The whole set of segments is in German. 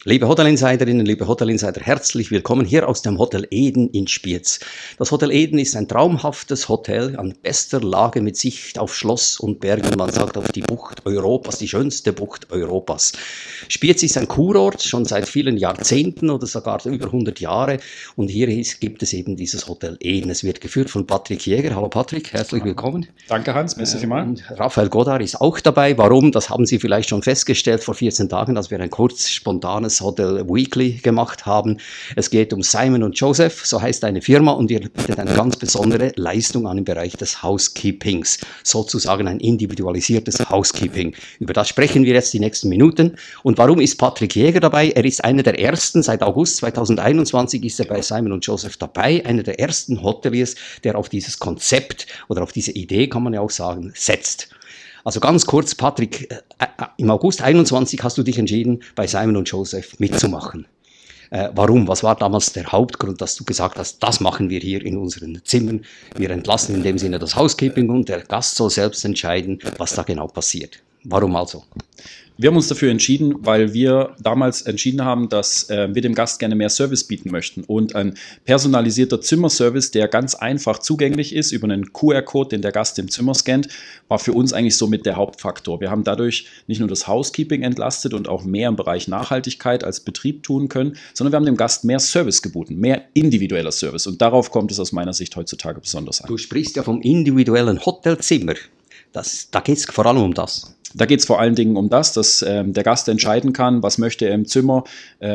Liebe Hotelinsiderinnen, liebe Hotelinsider, herzlich willkommen hier aus dem Hotel Eden in Spiez. Das Hotel Eden ist ein traumhaftes Hotel an bester Lage mit Sicht auf Schloss und Berge. Man sagt auf die Bucht Europas, die schönste Bucht Europas. Spiez ist ein Kurort, schon seit vielen Jahrzehnten oder sogar über 100 Jahre. Und hier gibt es eben dieses Hotel Eden. Es wird geführt von Patrick Jäger. Hallo Patrick, herzlich willkommen. Danke Hans, merci vielmals. Und Raphael Godard ist auch dabei. Warum? Das haben Sie vielleicht schon festgestellt vor 14 Tagen, dass wir ein kurz spontanes Hotel Weekly gemacht haben. Es geht um Simon & Joseph, so heißt eine Firma, und ihr bietet eine ganz besondere Leistung an im Bereich des Housekeepings. Sozusagen ein individualisiertes Housekeeping. Über das sprechen wir jetzt die nächsten Minuten. Und warum ist Patrick Jäger dabei? Er ist einer der ersten, seit August 2021 ist er bei Simon & Joseph dabei, einer der ersten Hoteliers, der auf dieses Konzept oder auf diese Idee, kann man ja auch sagen, setzt. Also ganz kurz, Patrick, im August 21 hast du dich entschieden, bei Simon & Joseph mitzumachen. Warum? Was war damals der Hauptgrund, dass du gesagt hast, das machen wir hier in unseren Zimmern? Wir entlassen in dem Sinne das Housekeeping und der Gast soll selbst entscheiden, was da genau passiert. Warum also? Wir haben uns dafür entschieden, weil wir damals entschieden haben, dass wir dem Gast gerne mehr Service bieten möchten. Und ein personalisierter Zimmerservice, der ganz einfach zugänglich ist über einen QR-Code, den der Gast im Zimmer scannt, war für uns eigentlich somit der Hauptfaktor. Wir haben dadurch nicht nur das Housekeeping entlastet und auch mehr im Bereich Nachhaltigkeit als Betrieb tun können, sondern wir haben dem Gast mehr Service geboten, mehr individueller Service. Und darauf kommt es aus meiner Sicht heutzutage besonders an. Du sprichst ja vom individuellen Hotelzimmer. Da geht es vor allem um das. Da geht es vor allen Dingen um das, dass der Gast entscheiden kann, was möchte er im Zimmer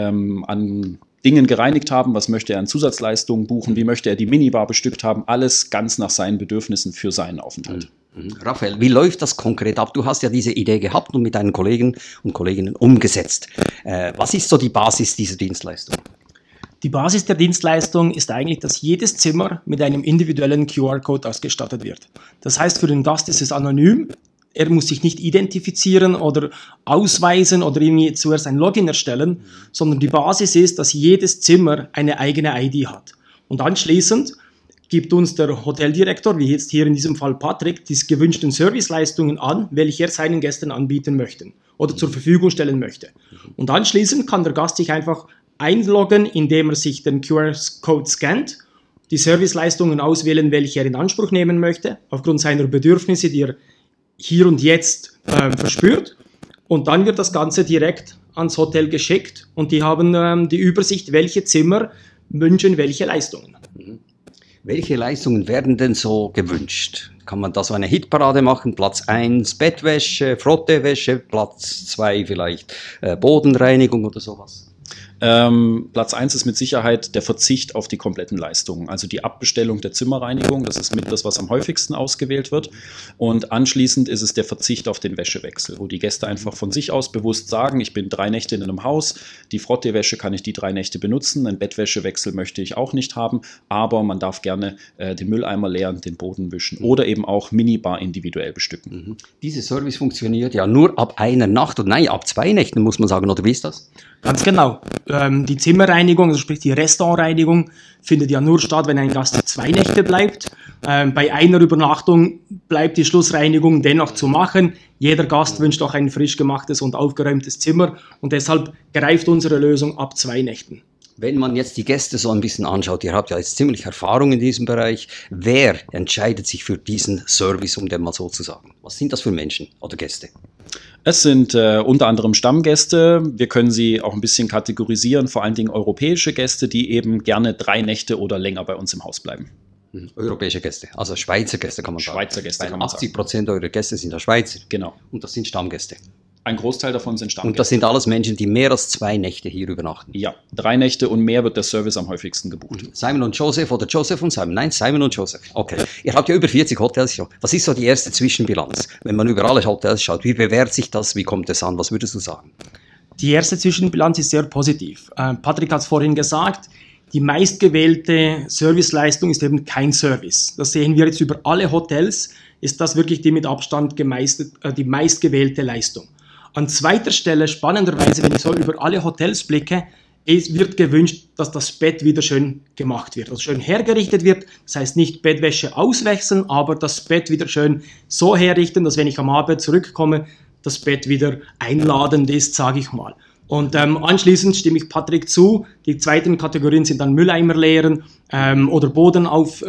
an Dingen gereinigt haben, was möchte er an Zusatzleistungen buchen, wie möchte er die Minibar bestückt haben, alles ganz nach seinen Bedürfnissen für seinen Aufenthalt. Raphael, wie läuft das konkret ab? Du hast ja diese Idee gehabt und mit deinen Kollegen und Kolleginnen umgesetzt. Was ist so die Basis dieser Dienstleistung? Die Basis der Dienstleistung ist eigentlich, dass jedes Zimmer mit einem individuellen QR-Code ausgestattet wird. Das heißt, für den Gast ist es anonym. Er muss sich nicht identifizieren oder ausweisen oder irgendwie zuerst ein Login erstellen, sondern die Basis ist, dass jedes Zimmer eine eigene ID hat. Und anschließend gibt uns der Hoteldirektor, wie jetzt hier in diesem Fall Patrick, die gewünschten Serviceleistungen an, welche er seinen Gästen anbieten möchte oder zur Verfügung stellen möchte. Und anschließend kann der Gast sich einfach einloggen, indem er sich den QR-Code scannt, die Serviceleistungen auswählen, welche er in Anspruch nehmen möchte, aufgrund seiner Bedürfnisse, die er hier und jetzt verspürt. Und dann wird das Ganze direkt ans Hotel geschickt und die haben die Übersicht, welche Zimmer wünschen welche Leistungen. Welche Leistungen werden denn so gewünscht? Kann man da so eine Hitparade machen? Platz 1 Bettwäsche, Frottewäsche, Platz 2 vielleicht Bodenreinigung oder sowas? Platz 1 ist mit Sicherheit der Verzicht auf die kompletten Leistungen, also die Abbestellung der Zimmerreinigung, das ist mit das, was am häufigsten ausgewählt wird. Und anschließend ist es der Verzicht auf den Wäschewechsel, wo die Gäste einfach von sich aus bewusst sagen, ich bin 3 Nächte in einem Haus, die Frottewäsche kann ich die 3 Nächte benutzen, einen Bettwäschewechsel möchte ich auch nicht haben, aber man darf gerne den Mülleimer leeren, den Boden wischen oder eben auch Minibar individuell bestücken. Dieser Service funktioniert ja nur ab einer Nacht oder nein, ab 2 Nächten muss man sagen, oder wie ist das? Ganz genau. Die Zimmerreinigung, also sprich die Restaurantreinigung, findet ja nur statt, wenn ein Gast 2 Nächte bleibt. Bei einer Übernachtung bleibt die Schlussreinigung dennoch zu machen. Jeder Gast wünscht auch ein frisch gemachtes und aufgeräumtes Zimmer und deshalb greift unsere Lösung ab 2 Nächten. Wenn man jetzt die Gäste so ein bisschen anschaut, ihr habt ja jetzt ziemlich Erfahrung in diesem Bereich, wer entscheidet sich für diesen Service, um den mal so zu sagen? Was sind das für Menschen oder Gäste? Es sind unter anderem Stammgäste, wir können sie auch ein bisschen kategorisieren, vor allen Dingen europäische Gäste, die eben gerne 3 Nächte oder länger bei uns im Haus bleiben. Europäische Gäste, also Schweizer Gäste kann man sagen. Schweizer Gäste kann man sagen. 80% eurer Gäste sind ja Schweizer. Genau. Und das sind Stammgäste. Ein Großteil davon sind Stammgäste. Und das sind alles Menschen, die mehr als 2 Nächte hier übernachten. Ja, 3 Nächte und mehr wird der Service am häufigsten gebucht. Simon & Joseph oder Joseph und Simon? Nein, Simon & Joseph. Okay. Ihr habt ja über 40 Hotels schon. Was ist so die erste Zwischenbilanz? Wenn man über alle Hotels schaut, wie bewährt sich das? Wie kommt es an? Was würdest du sagen? Die erste Zwischenbilanz ist sehr positiv. Patrick hat es vorhin gesagt, die meistgewählte Serviceleistung ist eben kein Service. Das sehen wir jetzt über alle Hotels, ist das wirklich die mit Abstand die meistgewählte Leistung. An zweiter Stelle, spannenderweise, wenn ich so über alle Hotels blicke, es wird gewünscht, dass das Bett wieder schön gemacht wird, also schön hergerichtet wird. Das heißt nicht Bettwäsche auswechseln, aber das Bett wieder schön so herrichten, dass wenn ich am Abend zurückkomme, das Bett wieder einladend ist, sage ich mal. Und anschließend stimme ich Patrick zu. Die zweiten Kategorien sind dann Mülleimer leeren oder Boden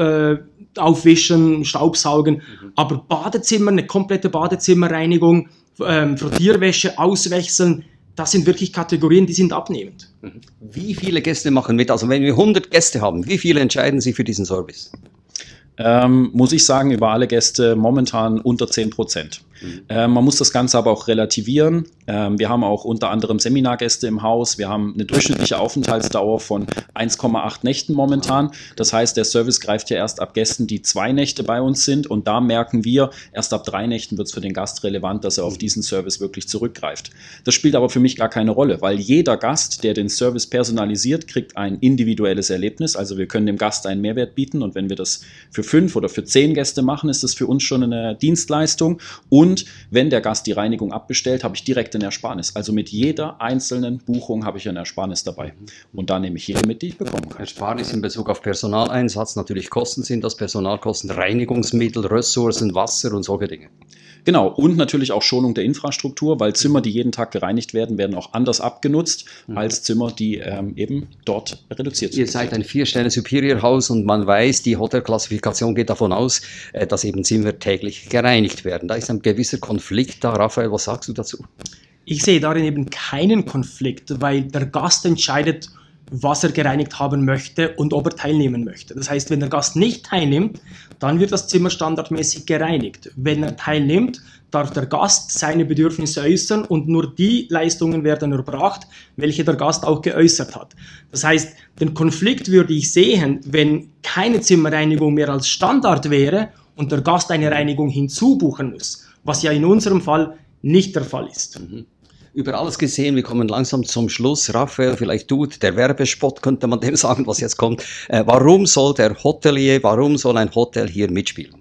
aufwischen, Staubsaugen. Aber Badezimmer, eine komplette Badezimmerreinigung, Frottierwäsche, auswechseln, das sind wirklich Kategorien, die sind abnehmend. Wie viele Gäste machen mit? Also wenn wir 100 Gäste haben, wie viele entscheiden sich für diesen Service? Muss ich sagen, über alle Gäste momentan unter 10%. Man muss das Ganze aber auch relativieren. Wir haben auch unter anderem Seminargäste im Haus. Wir haben eine durchschnittliche Aufenthaltsdauer von 1,8 Nächten momentan. Das heißt, der Service greift ja erst ab Gästen, die 2 Nächte bei uns sind. Und da merken wir, erst ab 3 Nächten wird es für den Gast relevant, dass er auf diesen Service wirklich zurückgreift. Das spielt aber für mich gar keine Rolle, weil jeder Gast, der den Service personalisiert, kriegt ein individuelles Erlebnis. Also wir können dem Gast einen Mehrwert bieten. Und wenn wir das für 5 oder für 10 Gäste machen, ist das für uns schon eine Dienstleistung. Und wenn der Gast die Reinigung abbestellt, habe ich direkt eine Ersparnis. Also mit jeder einzelnen Buchung habe ich eine Ersparnis dabei. Und da nehme ich jede mit, die ich bekommen kann. Ersparnis in Bezug auf Personaleinsatz, natürlich Kosten sind das, Personalkosten, Reinigungsmittel, Ressourcen, Wasser und solche Dinge. Genau, und natürlich auch Schonung der Infrastruktur, weil Zimmer, die jeden Tag gereinigt werden, werden auch anders abgenutzt als Zimmer, die eben dort reduziert sind. Ihr seid ein 4-Sterne-Superior-Haus und man weiß, die Hotelklassifikation geht davon aus, dass eben Zimmer täglich gereinigt werden. Da ist ein gewisser Konflikt da. Raphael, was sagst du dazu? Ich sehe darin eben keinen Konflikt, weil der Gast entscheidet, was er gereinigt haben möchte und ob er teilnehmen möchte. Das heißt, wenn der Gast nicht teilnimmt, dann wird das Zimmer standardmäßig gereinigt. Wenn er teilnimmt, darf der Gast seine Bedürfnisse äußern und nur die Leistungen werden erbracht, welche der Gast auch geäußert hat. Das heißt, den Konflikt würde ich sehen, wenn keine Zimmerreinigung mehr als Standard wäre und der Gast eine Reinigung hinzubuchen muss, was ja in unserem Fall nicht der Fall ist. Über alles gesehen, wir kommen langsam zum Schluss. Raphael, vielleicht du, der Werbespot, könnte man dem sagen, was jetzt kommt. Warum soll ein Hotel hier mitspielen?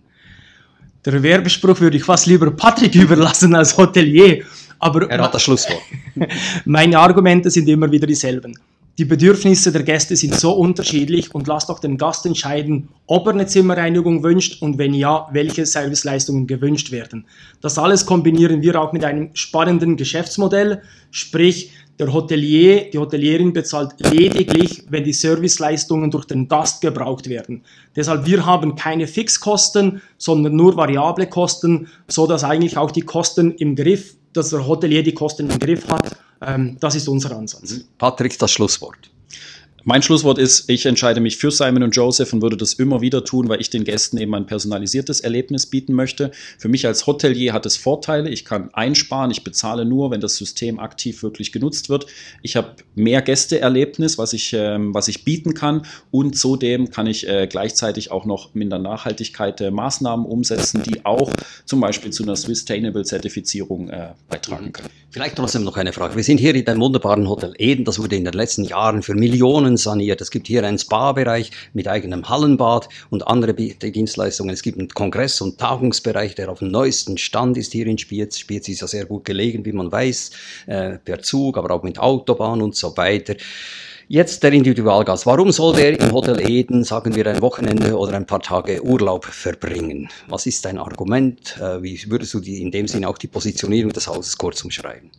Der Werbespruch würde ich fast lieber Patrick überlassen als Hotelier. Aber er hat das Schlusswort. Meine Argumente sind immer wieder dieselben. Die Bedürfnisse der Gäste sind so unterschiedlich und lasst doch den Gast entscheiden, ob er eine Zimmerreinigung wünscht und wenn ja, welche Serviceleistungen gewünscht werden. Das alles kombinieren wir auch mit einem spannenden Geschäftsmodell, sprich die Hotelierin bezahlt lediglich, wenn die Serviceleistungen durch den Gast gebraucht werden. Deshalb, wir haben keine Fixkosten, sondern nur variable Kosten, so dass eigentlich auch die Kosten im Griff, dass der Hotelier die Kosten im Griff hat. Das ist unser Ansatz. Patrick, das Schlusswort. Mein Schlusswort ist, ich entscheide mich für Simon & Joseph und würde das immer wieder tun, weil ich den Gästen eben ein personalisiertes Erlebnis bieten möchte. Für mich als Hotelier hat es Vorteile. Ich kann einsparen, ich bezahle nur, wenn das System aktiv wirklich genutzt wird. Ich habe mehr Gästeerlebnis, was ich bieten kann und zudem kann ich gleichzeitig auch noch in der Nachhaltigkeit Maßnahmen umsetzen, die auch zum Beispiel zu einer Sustainable-Zertifizierung beitragen können. Vielleicht trotzdem noch eine Frage. Wir sind hier in einem wunderbaren Hotel Eden. Das wurde in den letzten Jahren für Millionen saniert. Es gibt hier einen Spa-Bereich mit eigenem Hallenbad und andere Dienstleistungen. Es gibt einen Kongress- und Tagungsbereich, der auf dem neuesten Stand ist hier in Spiez. Spiez ist ja sehr gut gelegen, wie man weiß, per Zug, aber auch mit Autobahn und so weiter. Jetzt der Individualgast. Warum soll der im Hotel Eden, sagen wir, ein Wochenende oder ein paar Tage Urlaub verbringen? Was ist dein Argument? Wie würdest du in dem Sinne auch die Positionierung des Hauses kurz umschreiben?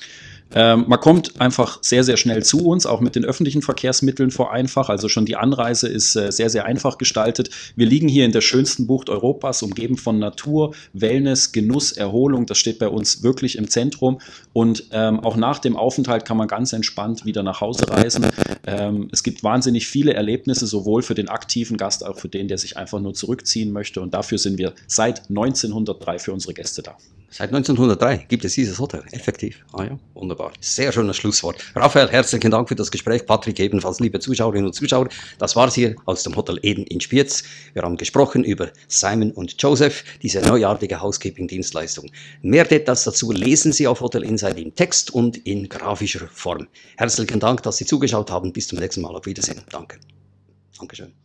Man kommt einfach sehr, sehr schnell zu uns, auch mit den öffentlichen Verkehrsmitteln einfach. Also schon die Anreise ist sehr, sehr einfach gestaltet. Wir liegen hier in der schönsten Bucht Europas, umgeben von Natur, Wellness, Genuss, Erholung. Das steht bei uns wirklich im Zentrum. Und auch nach dem Aufenthalt kann man ganz entspannt wieder nach Hause reisen. Es gibt wahnsinnig viele Erlebnisse, sowohl für den aktiven Gast, als auch für den, der sich einfach nur zurückziehen möchte. Und dafür sind wir seit 1903 für unsere Gäste da. Seit 1903 gibt es dieses Hotel, effektiv. Ah ja, wunderbar. Sehr schönes Schlusswort. Raphael, herzlichen Dank für das Gespräch. Patrick ebenfalls, liebe Zuschauerinnen und Zuschauer. Das war's hier aus dem Hotel Eden in Spiez. Wir haben gesprochen über Simon & Joseph, diese neuartige Housekeeping-Dienstleistung. Mehr Details dazu lesen Sie auf Hotel Insight in Text und in grafischer Form. Herzlichen Dank, dass Sie zugeschaut haben. Bis zum nächsten Mal. Auf Wiedersehen. Danke. Dankeschön.